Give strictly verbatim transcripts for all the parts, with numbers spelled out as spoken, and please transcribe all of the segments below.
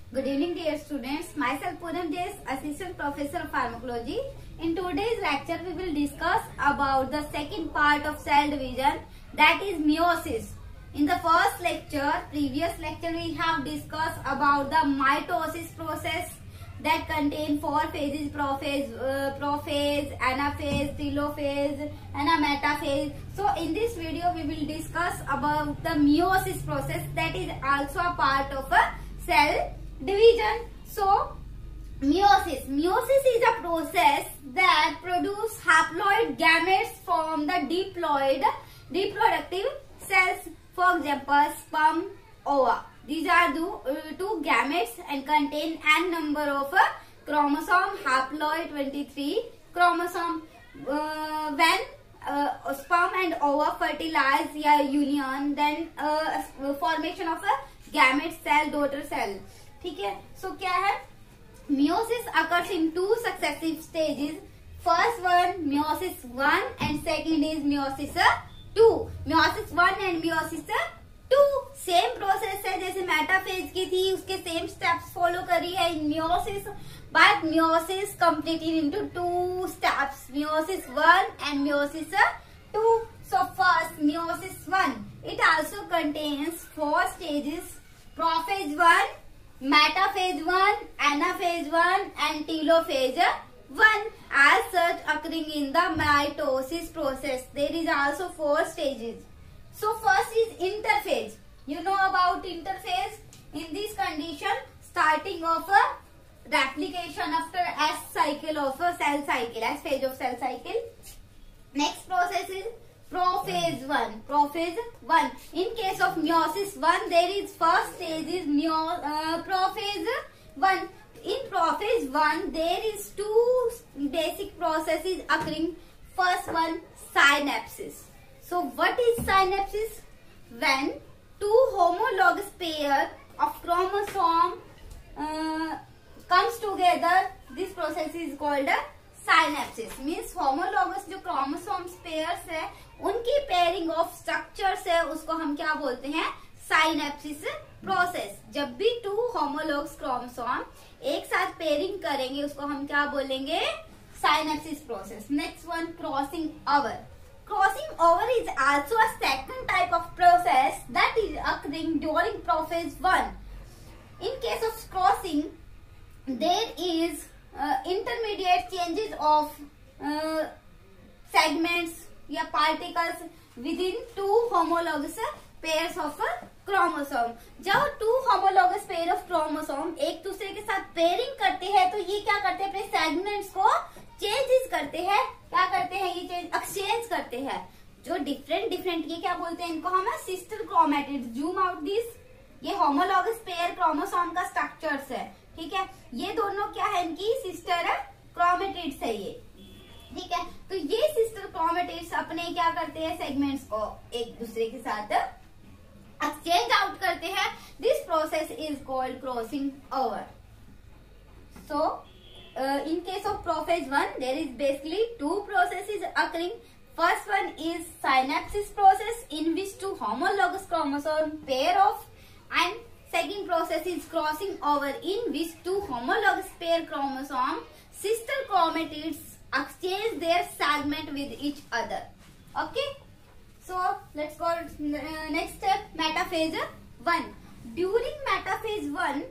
Good evening, dear students. Myself Poonam Jain, Assistant Professor of Pharmacology. In today's lecture, we will discuss about the second part of cell division, that is meiosis. In the first lecture, previous lecture, we have discussed about the mitosis process that contain four phases: prophase, uh, prophase, anaphase, telophase, and a metaphase. So, in this video, we will discuss about the meiosis process that is also a part of a cell division. So, meiosis. Meiosis is a process that produces haploid gametes from the diploid reproductive cells. For example, sperm, ova. These are the uh, two gametes and contain n number of uh, chromosome, haploid twenty-three chromosome. Uh, when uh, sperm and ova fertilize या union, then uh, formation of a gamete cell, daughter cell. ठीक है. सो so, क्या है? Meiosis occurs in two successive stages. First one meiosis one and second is meiosis two. Meiosis one and meiosis two same process है जैसे metaphase की थी, उसके same steps follow करी है इन meiosis, but meiosis completed into two steps, meiosis one and meiosis two. So first meiosis one, it also contains four stages: prophase one, metaphase one, anaphase one, and telophase one. As such, occurring in the mitosis process, there is also four stages. So first is interphase. You know about interphase. In this condition, starting of a replication after S cycle of a cell cycle, S phase of cell cycle. Next process is prophase one. Prophase one. In case of meiosis one, there is first stage is meo, uh, prophase one. In prophase one, there is two basic processes occurring. First one, synapsis. So what is synapsis? When two homologous pair of chromosome uh, comes together, this process is called a synapsis. Means homologous जो chromosomes pairs है, उनकी pairing of structures है, उसको हम क्या बोलते हैं? Synapsis process. जब भी two homologous chromosome एक साथ pairing करेंगे, उसको हम क्या बोलेंगे? Synapsis process. Next one, crossing over. Crossing over is also a second type of process that is occurring during prophase one. In case of crossing, there is uh, intermediate changes of uh, segments या particles within two homologous pairs of chromosome. जब two homologous pair of chromosome एक दूसरे के साथ pairing करते हैं, तो ये क्या करते हैं? अपने segments को चेंजेस करते हैं. क्या करते हैं? ये चेंज एक्सचेंज करते हैं. जो डिफरेंट डिफरेंट ये क्या बोलते हैं? इनको हम sister chromatids. Zoom out this. ये होमोलॉगस पेयर क्रोमोसोम का स्ट्रक्चर्स है. ठीक है. ये दोनों क्या है? इनकी सिस्टर क्रोमेटिड्स है ये. ठीक है. तो ये सिस्टर क्रोमेटिड्स अपने क्या करते हैं? सेगमेंट्स को एक दूसरे के साथ एक्सचेंज आउट करते हैं. This process is called crossing over. So Uh, in case of prophase one, there is basically two processes occurring. First one is synapsis process, in which two homologous chromosome pair off, and second process is crossing over, in which two homologous pair chromosome sister chromatids exchange their segment with each other. Okay, so let's go uh, next step, metaphase one. During metaphase one,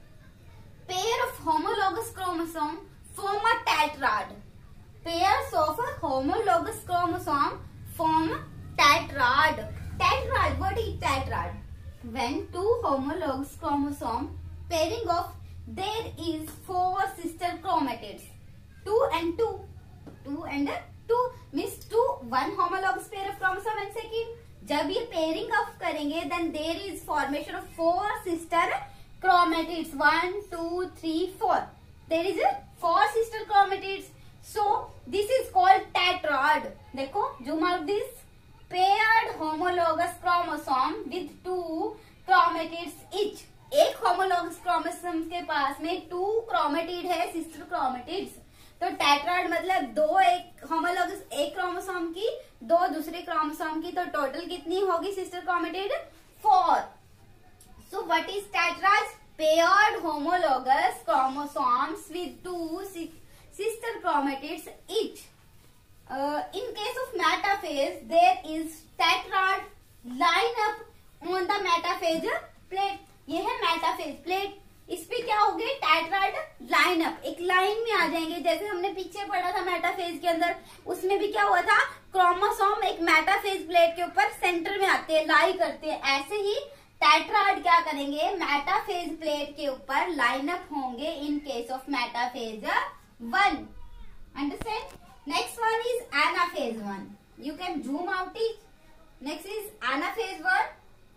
pair of homologous chromosome form a tetrad. Pairs of a homologous chromosome form tetrad. Tetrad, what is tetrad? When two homologous chromosome pairing of, there is four sister chromatids. Two and two. Two and two means two, one homologous pair of chromosome and second. जब ये pairing up करेंगे, then there is formation of four sister chromatids. One, two, three, four. There is a four sister chromatids. So this is called tetrad. देखो, zoom out this. Paired homologous chromosome with two chromatids each. एक homologous chromosome के पास में two chromatid है, sister chromatids. तो tetrad मतलब दो एक homologous एक chromosome की, दो दूसरे chromosome की, तो total कितनी होगी sister chromatid? Four. So what is tetrad? paired homologous chromosomes with two sister chromatids each. Uh, in case of metaphase, there is tetrad line up on the metaphase plate. ये है metaphase plate, इस पे क्या हो गए tetrad line up, एक line में आ जाएंगे। जैसे हमने पीछे पढ़ा था मेटाफेज के अंदर, उसमें भी क्या हुआ था, क्रोमोसोम एक मेटाफेज प्लेट के ऊपर सेंटर में आते हैं, लाई करते हैं। ऐसे ही टेट्राड क्या करेंगे, मेटाफेज प्लेट के ऊपर लाइन अप होंगे in case of metaphase one. Understand? Next one is anaphase one. You can zoom out it. Next is anaphase one.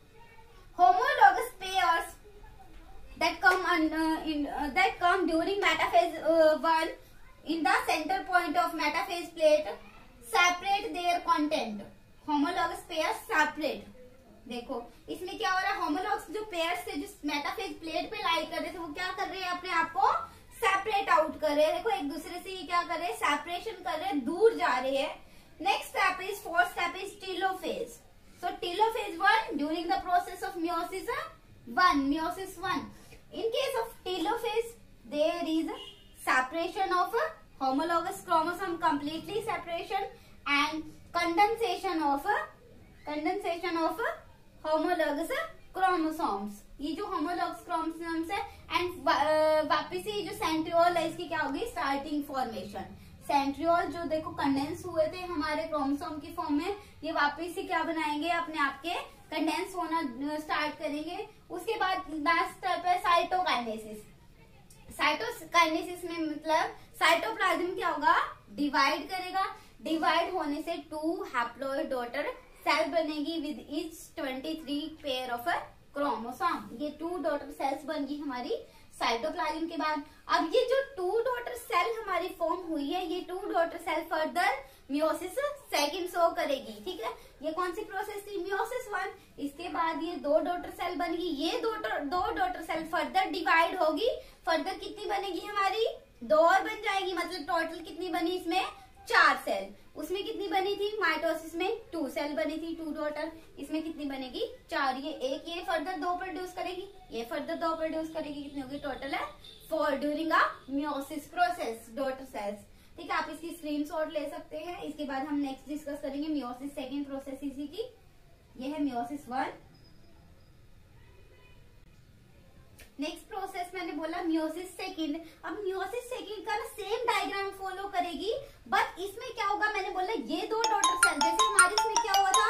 Homologous pairs that come on, uh, in uh, that come during metaphase uh, one in the center point of metaphase plate separate their content. Homologous pairs separate. देखो इसमें क्या हो रहा है, homologous जो pairs थे जो metaphase plate पे लाई कर रहे थे वो क्या कर रहे हैं, अपने आप को separate out कर रहे हैं। देखो एक दूसरे से ये क्या कर रहे हैं, separation कर रहे हैं, दूर जा रहे हैं। Next step is fourth step is telophase. So telophase one during the process of meiosis one, meiosis one. In case of telophase, there is separation of homologous chromosome, completely separation, and condensation of condensation of homologous chromosomes. ये जो homologous chromosomes है and वापिस ये जो centriole है इसकी क्या होगी, starting formation. सेंट्रियोल जो देखो कंडेंस हुए थे हमारे क्रोमोसोम की फॉर्म में, ये वापस से क्या बनाएंगे, अपने आप के कंडेंस होना स्टार्ट करेंगे। उसके बाद लास्ट स्टेप है साइटोकाइनेसिस। साइटोकाइनेसिस में मतलब साइटोप्लाज्म क्या होगा, डिवाइड करेगा। डिवाइड होने से टू हैप्लॉइड डॉटर सेल बनेगी with each twenty three pair of chromosome. ये टू डॉटर सेल्स बन गई हमारी साइटोप्लाज्म के बाद। अब ये जो टू डॉटर सेल हमारी फॉर्म हुई है, ये two daughter cell further meiosis second show करेगी। ठीक है, ये कौन सी प्रोसेस थी, मियोसिस वन। इसके बाद ये दो डॉटर सेल बनेगी, ये दो दो डॉटर सेल फर्दर डिवाइड होगी। फर्दर कितनी बनेगी हमारी, दो और बन जाएगी। मतलब टोटल कितनी बनी इसमें, चार सेल। उसमें कितनी बनी थी, माइटोसिस में टू सेल बनी थी, टू डॉटर। इसमें कितनी बनेगी, चार। ये एक, ये फर्दर दो प्रोड्यूस करेगी, ये फर्दर दो प्रोड्यूस करेगी। कितनी होगी, टोटल है four during a meiosis process daughter cells. ठीक है, आप इसकी स्क्रीनशॉट ले सकते हैं। इसके बाद हम नेक्स्ट डिस्कस करेंगे मियोसिस सेकेंड प्रोसेस इसी की। ये है मियोसिस वन। नेक्स्ट प्रोसेस मैंने बोला मियोसिस सेकंड। अब मियोसिस सेकंड का ना सेम डायग्राम फॉलो करेगी, बट इसमें क्या होगा, मैंने बोला ये दो डॉटर सेल, जैसे हमारे इसमें क्या हुआ था।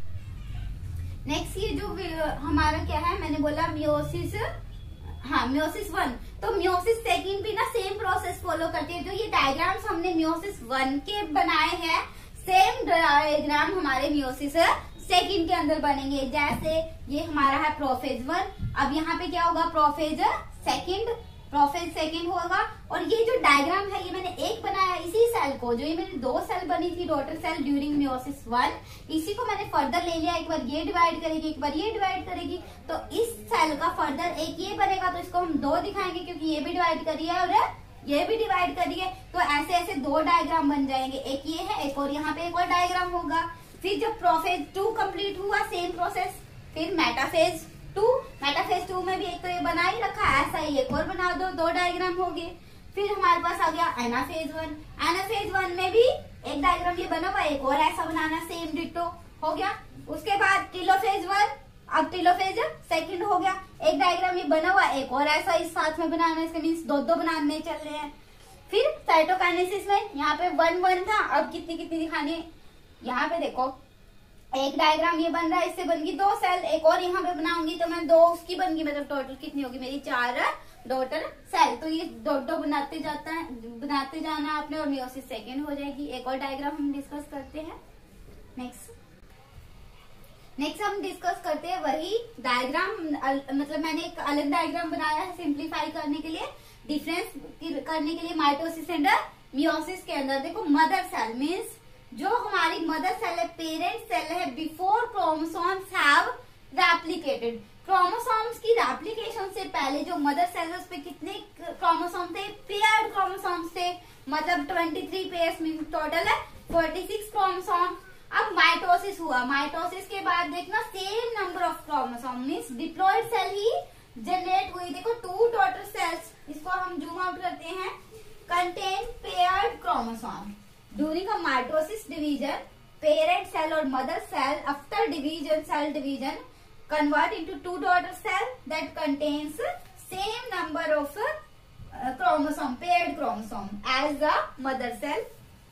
नेक्स्ट ये जो हमारा क्या है, मैंने बोला मियोसिस, हाँ मियोसिस वन। तो मियोसिस सेकंड भी ना सेम प्रोसेस फॉलो करती है। जो ये डायग्राम्स हमने मियोसिस वन के बनाए हैं, सेम डायग्राम हमारे मियोसिस सेकंड के अंदर बनेंगे। जैसे ये हमारा है प्रोफेज वन, अब यहाँ पे क्या होगा, प्रोफेज सेकंड, प्रोफेज सेकंड होगा। और ये जो डायग्राम है, ये मैंने एक बनाया इसी सेल को, जो ये मेरी दो सेल बनी थी daughter cell during meiosis one, इसी को मैंने फर्दर ले लिया। एक बार ये डिवाइड करेगी, एक बार ये डिवाइड करेगी, तो इस सेल का फर्दर एक ये बनेगा, तो इसको हम दो दिखाएंगे क्योंकि ये भी डिवाइड करी है और ये भी डिवाइड करी है। तो ऐसे ऐसे दो डायग्राम बन जाएंगे, एक ये है, एक और यहाँ पे एक और डायग्राम होगा। फिर जब प्रोफेज टू कंप्लीट हुआ, सेम प्रोसेस, फिर मेटाफेज टू। मेटाफेज टू में भी एक तो ये बना ही रखा है, ऐसा ही एक और बना दो, दो डायग्राम हो गए। फिर हमारे पास आ गया एनाफेज वन। एनाफेज वन में भी एक डायग्राम ये बना हुआ, एक और ऐसा बनाना, सेम डिट्टो हो गया। उसके बाद टेलोफेज वन, अब टेलोफेज सेकंड हो गया, एक डायग्राम ये बना हुआ, एक और ऐसा इस साथ में बनाना, इसके मीन्स दो दो बनाने चल रहे हैं। फिर साइटोकाइनेसिस में यहाँ पे वन वन था, अब कितनी कितनी दिखानी है, यहाँ पे देखो एक डायग्राम ये बन रहा है, इससे बन गई दो सेल, एक और यहाँ पे बनाऊंगी तो मैं दो उसकी बन गई, मतलब टोटल कितनी होगी मेरी, चार डॉटर सेल। तो ये दो दो बनाते जाता है, बनाते जाना आपने, और मियोसिस सेकंड हो जाएगी। एक और डायग्राम हम डिस्कस करते हैं। नेक्स्ट नेक्स्ट हम डिस्कस करते हैं वही डायग्राम, मतलब मैंने एक अलग डायग्राम बनाया है सिंप्लीफाई करने के लिए, डिफरेंस करने के लिए माइटोसिस एंड मियोसिस के अंदर। देखो मदर सेल मीन्स जो हमारी मदर सेल है, पेरेंट सेल है, before chromosomes have replicated. Chromosomes की रेप्लिकेशन से पहले जो मदर सेल है उस पे कितने क्रोमोसोम थे, पेयर्ड क्रोमोसोम्स थे, मतलब तेईस पेयर्स में टोटल है छियालीस क्रोमोसोम। अब माइटोसिस हुआ, माइटोसिस के बाद देखना same number of chromosome means diploid cell ही जनरेट हुई, देखो टू डॉटर सेल्स, इसको हम जूम आउट करते हैं, contain paired chromosome during a mitosis division, parent cell और mother cell after division cell division convert into two daughter cell that contains same number of uh, chromosome, paired chromosome as the mother cell.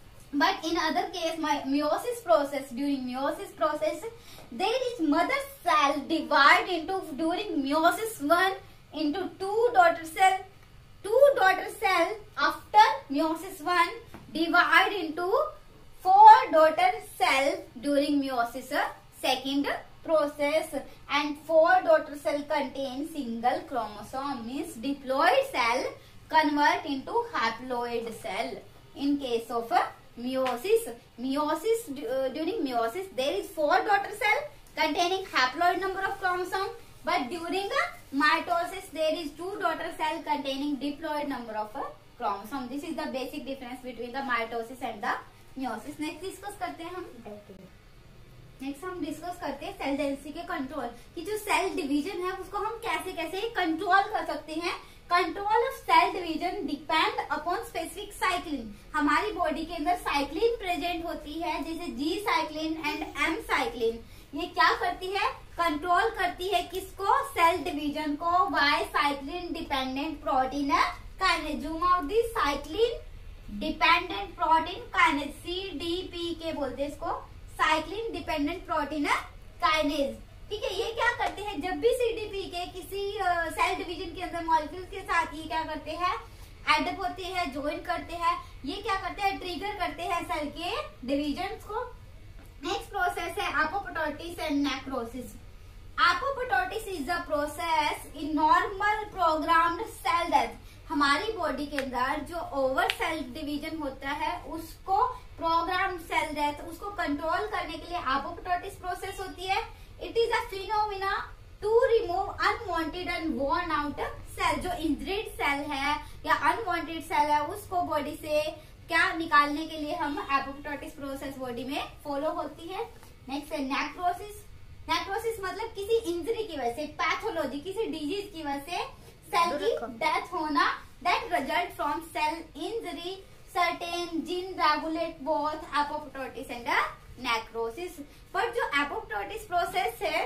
But in other case, my meiosis process, during meiosis process, there is mother cell divide into during meiosis one into two daughter cell. Two daughter cell after meiosis one divide into four daughter cell during meiosis uh, second process, and four daughter cell contain single chromosome, means diploid cell convert into haploid cell. In case of uh, meiosis, meiosis uh, during meiosis there is four daughter cell containing haploid number of chromosome, but during uh, mitosis there is two daughter cell containing diploid number of uh, chromosome. This is the basic difference between the mitosis and the meiosis. Next discuss करते हैं हम next हम discuss करते हैं cell density के control, कि जो cell division है उसको हम कैसे कैसे कंट्रोल कर सकते हैं। Control of cell division depend upon specific cyclin. हमारी बॉडी के अंदर साइक्लिन प्रेजेंट होती है, जैसे G cyclin and M cyclin. ये क्या करती है, कंट्रोल करती है किसको, सेल डिवीजन को, by cyclin dependent protein kinase. Zoom out the cyclin dependent protein kinase, C D P K बोलते हैं इसको, साइक्लिन डिपेंडेंट प्रोटीन काइनेज। ठीक है, ये क्या करते हैं, जब भी सीडीपी के किसी सेल डिवीजन के अंदर मॉलिक्यूल के साथ ये क्या करते हैं, एडअप होते हैं, ज्वाइन करते हैं, ये क्या करते हैं, ट्रिगर करते हैं सेल के डिवीजन को। नेक्स्ट प्रोसेस है apoptosis and necrosis. Apoptosis is the process in normal programmed cell death. हमारी बॉडी के अंदर जो ओवर सेल डिवीजन होता है उसको प्रोग्राम सेल डेथ, उसको कंट्रोल करने के लिए एपोप्टोसिस प्रोसेस होती है। It is a phenomena to remove unwanted and worn out cell. जो इंजर्ड सेल है या अनवांटेड सेल है उसको बॉडी से क्या निकालने के लिए हम एपोप्टोसिस प्रोसेस बॉडी में फॉलो होती है। नेक्स्ट है नेक्रोसिस। नेक्रोसिस मतलब किसी इंजरी की वजह से, पैथोलॉजी, किसी डिजीज की वजह से सेल की डेथ होना, that result from cell injury. Certain gene regulate both apoptosis and necrosis. पर जो एपोप्टोसिस प्रोसेस है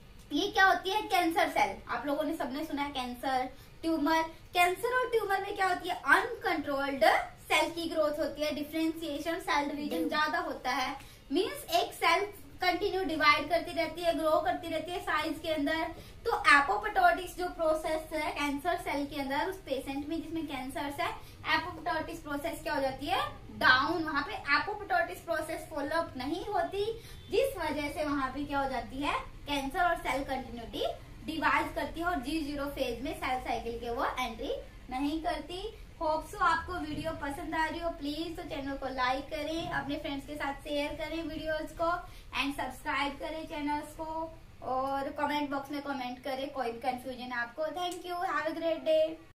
ये क्या होती है, कैंसर सेल, आप लोगों ने सबने सुना है कैंसर, ट्यूमर। कैंसर और ट्यूमर में क्या होती है, अनकंट्रोल्ड सेल की ग्रोथ होती है, डिफरेंशिएशन, सेल डिवीजन ज्यादा होता है। मींस एक सेल कंटिन्यू डिवाइड करती रहती है, ग्रो करती रहती है साइज के अंदर। तो एपोप्टोसिस जो प्रोसेस है कैंसर सेल के अंदर, उस पेशेंट में जिसमें कैंसर है, एपोप्टोसिस प्रोसेस क्या हो जाती है, डाउन। वहां पे एपोप्टोसिस प्रोसेस फॉलोअप नहीं होती, जिस वजह से वहां पे क्या हो जाती है, कैंसर और सेल कंटिन्यूटी डिवाइड करती है और जी जीरो फेज में सेल साइकिल के वो एंट्री नहीं करती। होप सो आपको वीडियो पसंद आ रही हो। प्लीज तो चैनल को लाइक करें, अपने फ्रेंड्स के साथ शेयर करें वीडियोस को, एंड सब्सक्राइब करें चैनल्स को, और कमेंट बॉक्स में कमेंट करें कोई भी कंफ्यूजन आपको। Thank you, have a great day.